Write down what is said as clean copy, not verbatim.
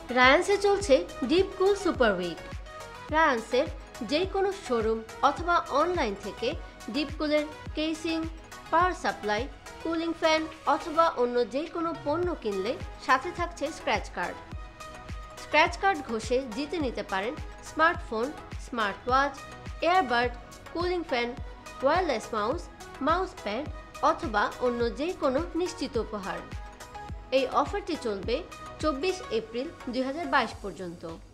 রায়ান্সে চলছে DeepCool super week. রায়ান্সের যে কোনো শোরুম অথবা অনলাইন থেকে ডিপকুলের কেসিং, পাওয়ার সাপ্লাই, কুলিং ফ্যান অথবা অন্য যে কোনো পণ্য কিনলে সাথে থাকছে স্ক্র্যাচ কার্ড। স্ক্র্যাচ কার্ড ঘষে জিতে নিতে পারেন smartphone, smart watch, airbud, cooling fan, wireless mouse, mouse pad অথবা অন্য যে কোনো নিশ্চিত উপহার। এই অফারটি চলবে 24 এপ্রিল 2022 পর্যন্ত।